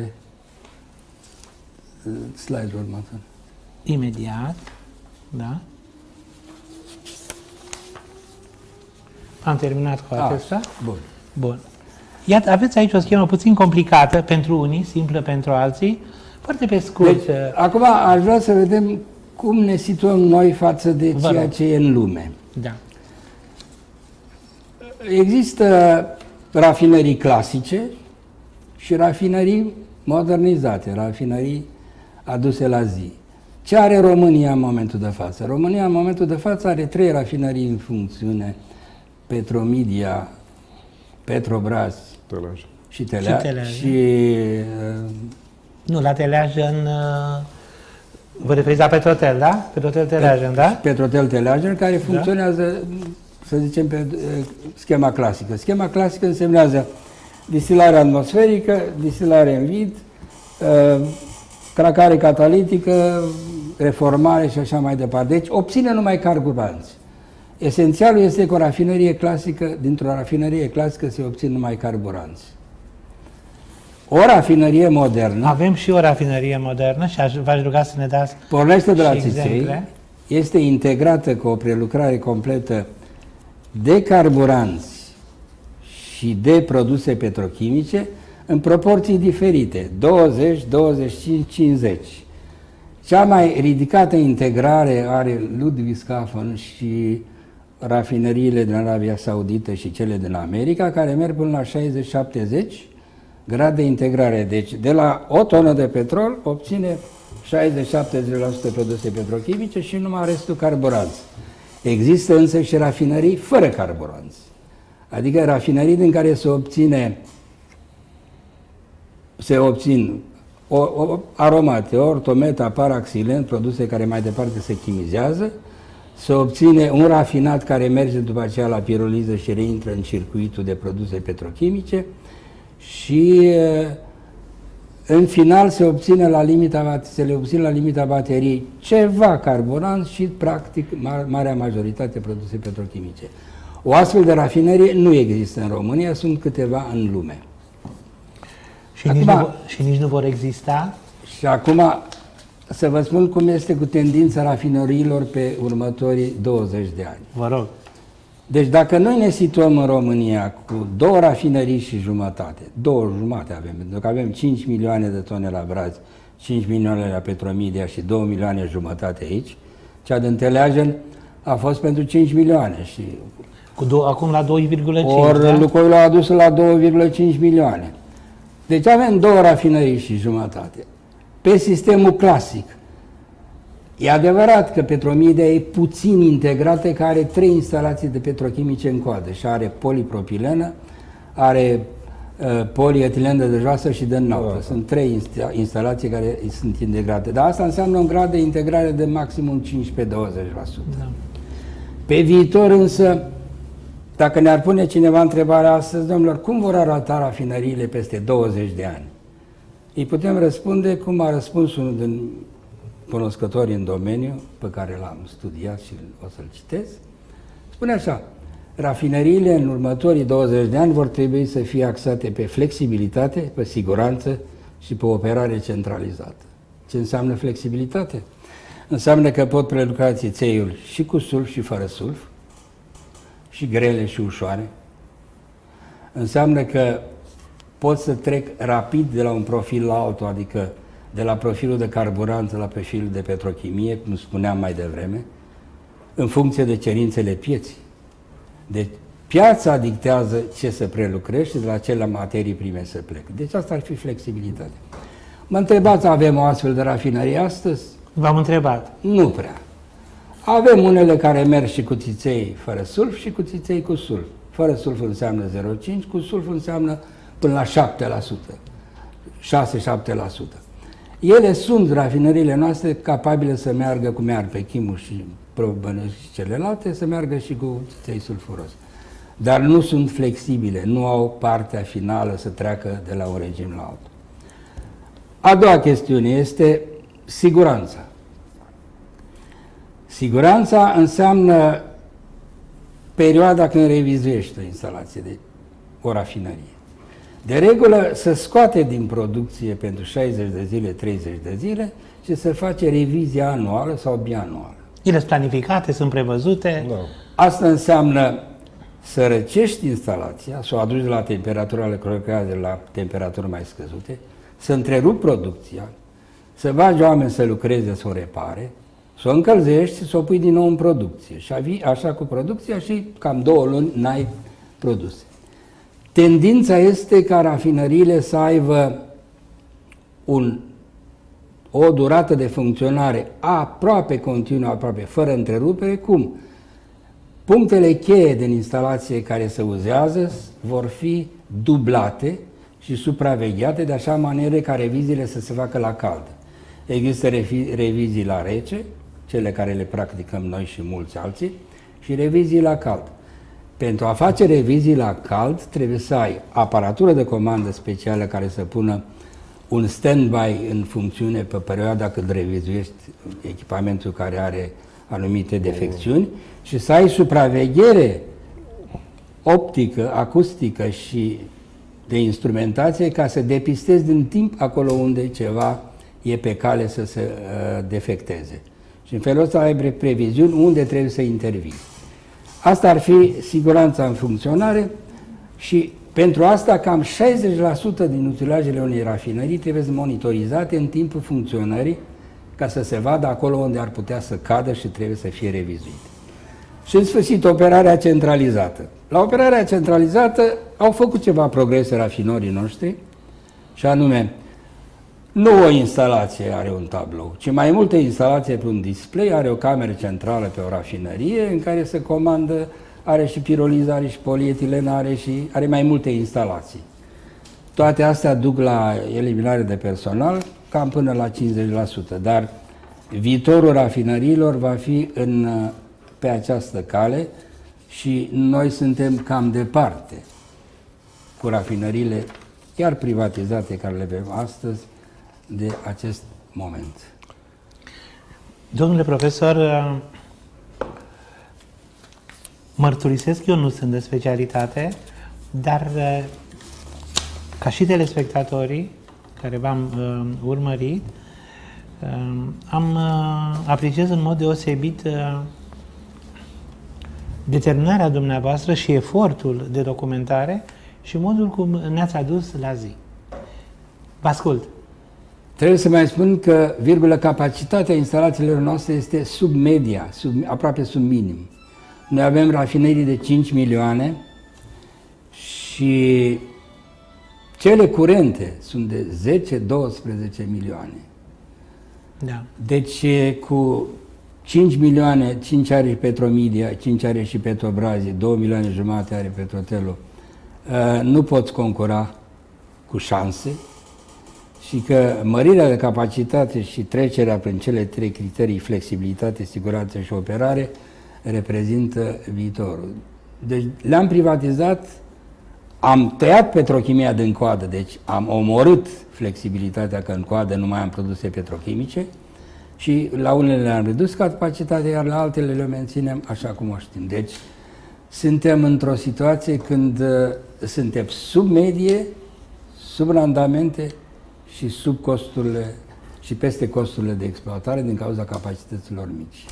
slide-ul următor. Imediat, da. Am terminat cu acesta. Bun. Bun. Iată, aveți aici o schemă puțin complicată pentru unii, simplă pentru alții, foarte pe scurt. Deci, acum aș vrea să vedem cum ne situăm noi față de ceea ce e în lume. Da. Există rafinării clasice și rafinării modernizate, rafinării aduse la zi. Ce are România în momentul de față? România în momentul de față are 3 rafinării în funcțiune: Petromidia, Petrobras și Teleaj. Nu, la Teleajen, vă referiți la Petrotel, da? Petrotel Teleajen, da? Petrotel Teleajen, care funcționează, să zicem, pe schema clasică. Schema clasică însemnează distilare atmosferică, distilare în vid, cracare catalitică, reformare și așa mai departe. Deci obține numai carburanți. Esențialul este că o rafinărie clasică, dintr-o rafinărie clasică se obțin numai carburanți. O rafinărie modernă... Avem și o rafinărie modernă și v-aș ruga să ne dați pornește de la țiței, este integrată cu o prelucrare completă de carburanți și de produse petrochimice în proporții diferite, 20, 25, 50. Cea mai ridicată integrare are Ludwigshafen și rafineriile din Arabia Saudită și cele din America, care merg până la 60-70 grade de integrare. Deci de la o tonă de petrol obține 60-70% produse petrochimice și numai restul carburanți. Există însă și rafinării fără carburanți. Adică rafinării din care se obțin aromate, ortometa, paraxilent, produse care mai departe se chimizează, se obține un rafinat care merge după aceea la piroliză și reintră în circuitul de produse petrochimice și în final se le obține la limita bateriei ceva carburant și practic marea majoritate produse petrochimice. O astfel de rafinerie nu există în România, sunt câteva în lume. Și nici nu vor exista? Și acum să vă spun cum este cu tendința rafineriilor pe următorii 20 de ani. Vă rog. Deci dacă noi ne situăm în România cu 2 rafinerii și jumătate, 2 jumate avem, pentru că avem 5 milioane de tone la Brazi, 5 milioane la Petromedia și 2 milioane jumătate aici, cea din Teleagen a fost pentru 5 milioane și acum la 2,5. Ori Lukoil a adus la 2,5 milioane. Deci avem 2 rafinării și jumătate. Pe sistemul clasic. E adevărat că Petromedia e puțin integrată, că are 3 instalații de petrochimice în coadă și are polipropilenă, are polietilen de joasă și de înaltă. Sunt 3 instalații care sunt integrate. Dar asta înseamnă un grad de integrare de maximum 15-20%. Da. Pe viitor însă, dacă ne-ar pune cineva întrebarea astăzi, domnilor, cum vor arăta rafinăriile peste 20 de ani? Îi putem răspunde cum a răspuns unul din cunoscătorii în domeniu, pe care l-am studiat și o să-l citesc. Spune așa, rafinăriile în următorii 20 de ani vor trebui să fie axate pe flexibilitate, pe siguranță și pe operare centralizată. Ce înseamnă flexibilitate? Înseamnă că pot prelucra țițeiul și cu sulf și fără sulf, și grele și ușoare. Înseamnă că pot să trec rapid de la un profil la altul, adică de la profilul de carburant la profilul de petrochimie, cum spuneam mai devreme, în funcție de cerințele pieții. Deci piața dictează ce să prelucrezi și de la ce la materii prime să plec. Deci asta ar fi flexibilitatea. Mă întrebați, avem o astfel de rafinărie astăzi? V-am întrebat. Nu prea. Avem unele care merg și cu țiței fără sulf și cu țiței cu sulf. Fără sulf înseamnă 0,5, cu sulf înseamnă până la 7%, 6-7%. Ele sunt, rafinăriile noastre, capabile să meargă cum merg pe chimul și și celelalte, să meargă și cu țiței sulfuros. Dar nu sunt flexibile, nu au partea finală să treacă de la un regim la altul. A doua chestiune este siguranța. Siguranța înseamnă perioada când revizuiești o instalație de o rafinărie. De regulă se scoate din producție pentru 60 de zile, 30 de zile și se face revizia anuală sau bianuală. Ele sunt planificate, sunt prevăzute? No. Asta înseamnă să răcești instalația, să o aduci de la temperatura ale lucrează la temperaturi mai scăzute, să întrerupi producția, să bagi oameni să lucreze, să o repare, să o încălzești și să o pui din nou în producție. Și așa cu producția și cam 2 luni n-ai produse. Tendința este ca rafinăriile să aibă o durată de funcționare aproape continuă, aproape fără întrerupere, cum? Punctele cheie din instalație care se uzează vor fi dublate și supravegheate de așa manieră ca reviziile să se facă la cald. Există revizii la rece, cele care le practicăm noi și mulți alții, și revizii la cald. Pentru a face revizii la cald trebuie să ai aparatură de comandă specială care să pună un stand-by în funcțiune pe perioada când revizuiești echipamentul care are anumite defecțiuni și să ai supraveghere optică, acustică și de instrumentație ca să depistezi din timp acolo unde ceva e pe cale să se defecteze. Și în felul ăsta ai previziuni unde trebuie să intervii. Asta ar fi siguranța în funcționare și pentru asta cam 60% din utilajele unei rafinării trebuie monitorizate în timpul funcționării ca să se vadă acolo unde ar putea să cadă și trebuie să fie revizuite. Și în sfârșit, operarea centralizată. La operarea centralizată au făcut ceva progrese rafinorii noștri, și anume, nu o instalație are un tablou, ci mai multe instalații pe un display, are o cameră centrală pe o rafinărie în care se comandă, are și piroliză, are și polietilen, are mai multe instalații. Toate astea duc la eliminare de personal, cam până la 50%, dar viitorul rafinăriilor va fi pe această cale și noi suntem cam departe cu rafinăriile chiar privatizate care le avem astăzi de acest moment. Domnule profesor, mărturisesc, eu nu sunt de specialitate, dar ca și telespectatorii care v-am urmărit, apreciez în mod deosebit determinarea dumneavoastră și efortul de documentare și modul cum ne-ați adus la zi. Vă ascult. Trebuie să mai spun că, capacitatea instalațiilor noastre este sub media, aproape sub minim. Noi avem rafinerii de 5 milioane și cele curente sunt de 10-12 milioane. Da. Deci cu 5 milioane, 5 are Petromedia, 5 are și Petrobrazii, 2 milioane jumate are Petrotelul, nu poți concura cu șanse și că mărirea de capacitate și trecerea prin cele 3 criterii, flexibilitate, siguranță și operare, reprezintă viitorul. Deci le-am privatizat, am tăiat petrochimia din coadă, deci am omorât flexibilitatea, că în coadă nu mai am produse petrochimice, și la unele le-am redus capacitatea, iar la altele le menținem așa cum o știm. Deci suntem într-o situație când suntem sub medie, sub randamente și sub costurile și peste costurile de exploatare din cauza capacităților mici.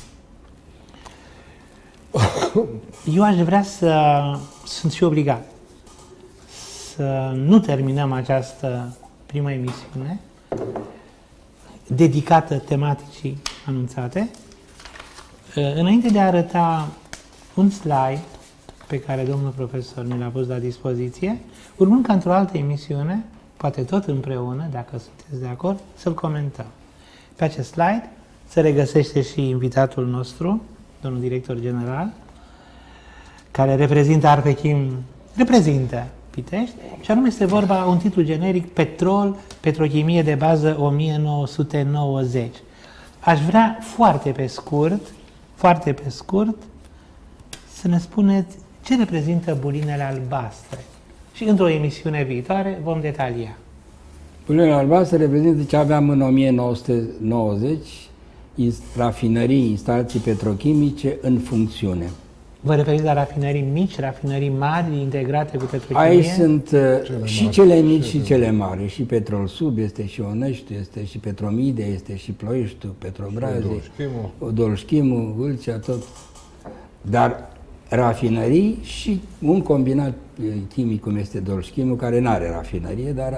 Eu aș vrea sunt și obligat să nu terminăm această primă emisiune dedicată tematicii anunțate, înainte de a arăta un slide pe care domnul profesor mi l-a pus la dispoziție, urmând ca într-o altă emisiune, poate tot împreună, dacă sunteți de acord, să-l comentăm. Pe acest slide se regăsește și invitatul nostru, domnul director general, care reprezintă Pitești, și anume este vorba un titlu generic Petrol, Petrochimie de bază 1990. Aș vrea foarte pe scurt, să ne spuneți ce reprezintă bulinele albastre. Și într-o emisiune viitoare vom detalia. Bulinele albastre reprezintă ce aveam în 1990, rafinării, instalații petrochimice în funcțiune. Vă referiți la rafinării mici, rafinării mari, integrate cu petrochimie? Aici sunt și cele mici și cele mari. Și Petrol Sub, este și Oneștiu, este și Petromide, este și Ploieștiu, Petrobrazii, Dolșchimu, Vâlcea, tot. Dar rafinării și un combinat chimic cum este Dolșchimu, care nu are rafinărie, dar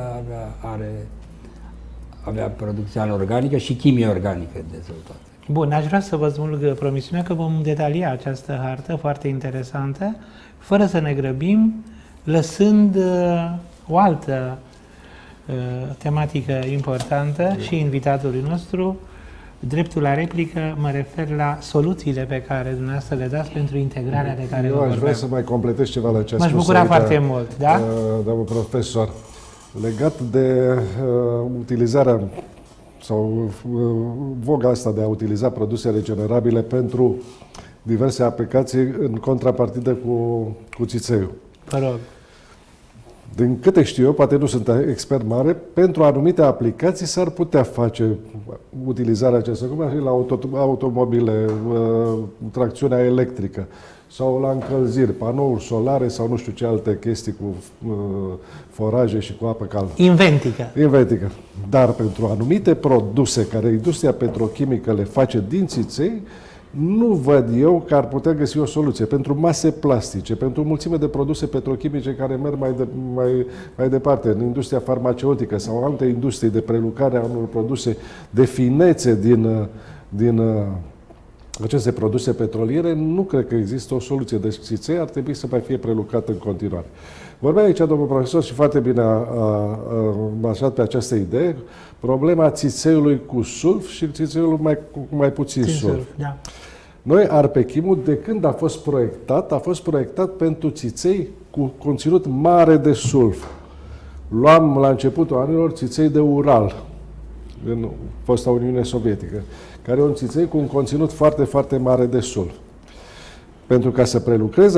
avea producția organică și chimie organică dezvoltată. Bun, aș vrea să vă smulg promisiunea că vom detalia această hartă foarte interesantă, fără să ne grăbim, lăsând o altă tematică importantă și invitatului nostru, dreptul la replică. Mă refer la soluțiile pe care dumneavoastră le dați pentru integrarea de care vă vorbeam. Eu aș vrea să mai completez ceva la ce a spus. M-aș bucura foarte mult, da? Domnul profesor, legat de utilizarea sau voga asta de a utiliza produse regenerabile pentru diverse aplicații în contrapartidă cu țițeiul. Vă rog. Din câte știu eu, poate nu sunt expert mare, pentru anumite aplicații s-ar putea face utilizarea aceasta, cum ar fi la automobile, tracțiunea electrică sau la încălziri, panouri solare sau nu știu ce alte chestii cu foraje și cu apă caldă. Inventică. Dar pentru anumite produse care industria petrochimică le face din țiței, nu văd eu că ar putea găsi o soluție. Pentru mase plastice, pentru o mulțime de produse petrochimice care merg mai departe, în industria farmaceutică sau alte industrii de prelucrare a unor produse de finețe din aceste produse petroliere, nu cred că există o soluție. Deci țiței ar trebui să mai fie prelucrat în continuare. Vorbea aici domnul profesor și foarte bine a marșat pe această idee, problema țițeiului cu sulf și țițeiului cu mai puțin sulf. Da. Noi, Arpechimul, de când a fost proiectat pentru țiței cu conținut mare de sulf. Luam la începutul anilor țiței de Ural, în fosta Uniune Sovietică, care e un țiței cu un conținut foarte, foarte mare de sulf. Pentru ca să prelucreze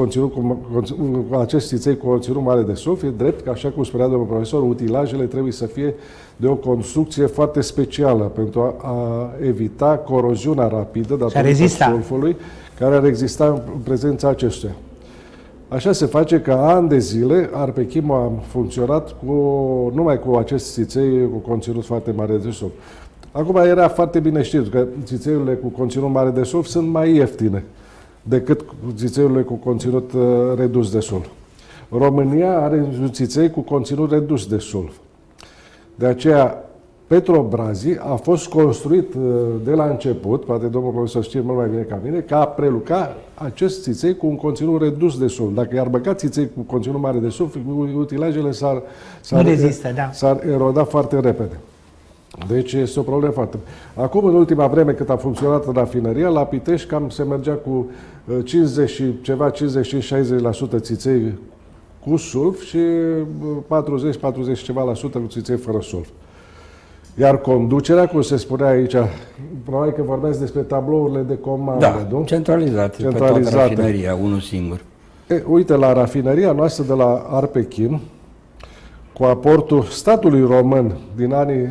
acest țiței cu conținut mare de sulf, e drept că, așa cum spunea domnul profesor, utilajele trebuie să fie de o construcție foarte specială pentru a evita coroziunea rapidă datorită sulfului, care ar exista în prezența acestuia. Așa se face că ani de zile Arpechimul a funcționat numai cu acest țiței cu conținut foarte mare de sulf. Acum era foarte bine știut că țițeiurile cu conținut mare de sulf sunt mai ieftine decât țițeiurile cu conținut redus de sulf. România are un țiței cu conținut redus de sulf. De aceea, Petrobrazii a fost construit de la început, poate domnul profesor știe mult mai bine ca mine, ca a preluca acest țiței cu un conținut redus de sulf. Dacă i-ar băga țiței cu conținut mare de sulf, utilajele s-ar eroda foarte repede. Deci este o problemă foarte. Acum, în ultima vreme, cât a funcționat rafineria, la Pitești cam se mergea cu 50 și ceva, 55-60% țiței cu sulf și 40 ceva la sută cu țiței fără sulf. Iar conducerea, cum se spunea aici, probabil că vorbeați despre tablourile de comandă, nu? Centralizate pe toată rafineria, unul singur. Uite, la rafineria noastră de la Arpechim, cu aportul statului român din anii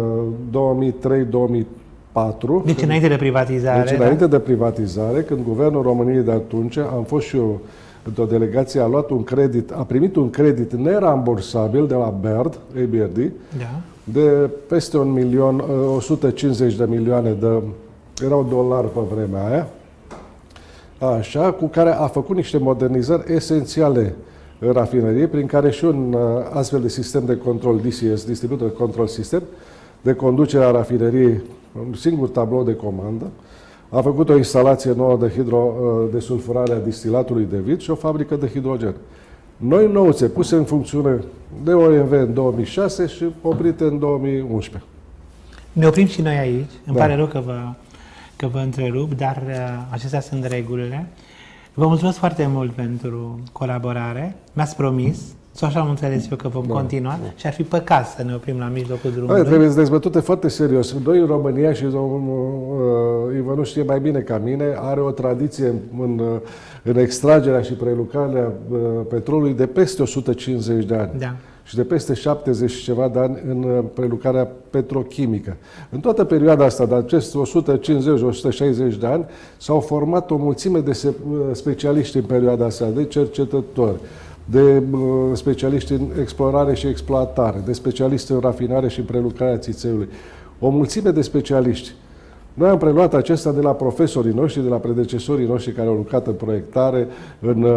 2003-2004. Deci înainte de privatizare. Deci înainte de privatizare, când Guvernul României de atunci, am fost și eu într-o delegație, a primit un credit nerambursabil de la EBRD, de peste 150 de milioane de erau dolari pe vremea aia, așa, cu care a făcut niște modernizări esențiale în rafinerie, prin care și un astfel de sistem de control DCS, Distributed Control System, de conducere a rafineriei, un singur tablou de comandă, a făcut o instalație nouă de sulfurare a distilatului de vid și o fabrică de hidrogen. Noi nouțe puse în funcțiune de OMV în 2006 și oprite în 2011. Ne oprim și noi aici. Îmi pare rău că vă întrerup, dar acestea sunt regulile. Vă mulțumesc foarte mult pentru colaborare. Mi-ați promis, sau așa am înțeles eu, că vom continua și ar fi păcat să ne oprim la mijlocul drumului. Trebuie dezbătute foarte serios. Noi în România, și Ivănu știe mai bine ca mine, are o tradiție în extragerea și prelucrarea petrolului de peste 150 de ani. Da. Și de peste 70 și ceva de ani în prelucrarea petrochimică. În toată perioada asta, de acest 150-160 de ani, s-au format o mulțime de specialiști în perioada asta, de cercetători, de specialiști în explorare și exploatare, de specialiști în rafinare și în prelucrarea țițeiului. O mulțime de specialiști. Noi am preluat acesta de la profesorii noștri, de la predecesorii noștri care au lucrat în proiectare, în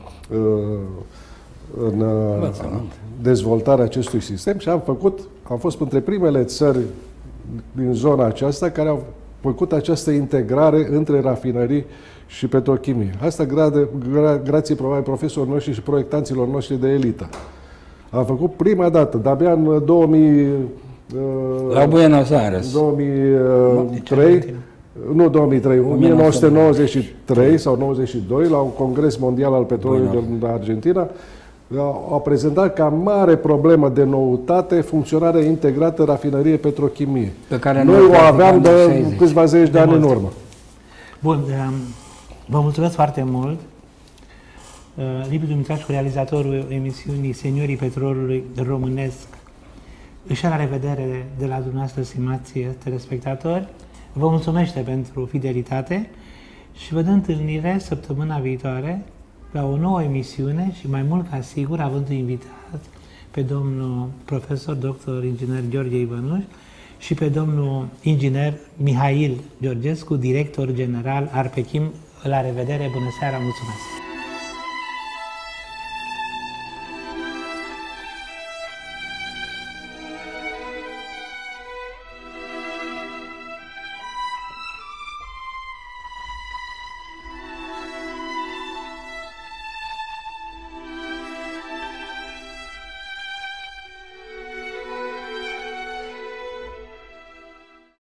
dezvoltarea acestui sistem și am fost între primele țări din zona aceasta care au făcut această integrare între rafinării și petrochimie. Asta grație probabil profesorilor noștri și proiectanților noștri de elită. Am făcut prima dată, de-abia în 2000... la Buenos Aires. 2003, nu 2003, 1993 sau 92, la un congres mondial al petrolului din Argentina, au prezentat ca mare problemă de noutate funcționarea integrată rafinărie petrochimie. Pe care noi o aveam de câțiva zeci de ani în urmă. Bun, vă mulțumesc foarte mult. Liviu Dumitrașcu, realizatorul emisiunii Seniorii Petrolului Românesc, își are revedere de la dumneavoastră, stimați telespectatori. Vă mulțumește pentru fidelitate și vă dă întâlnire săptămâna viitoare la o nouă emisiune și mai mult ca sigur, având invitat pe domnul profesor, doctor inginer Gheorghe Ivănuș și pe domnul inginer Mihail Georgescu, director general Arpechim. La revedere, bună seara, mulțumesc!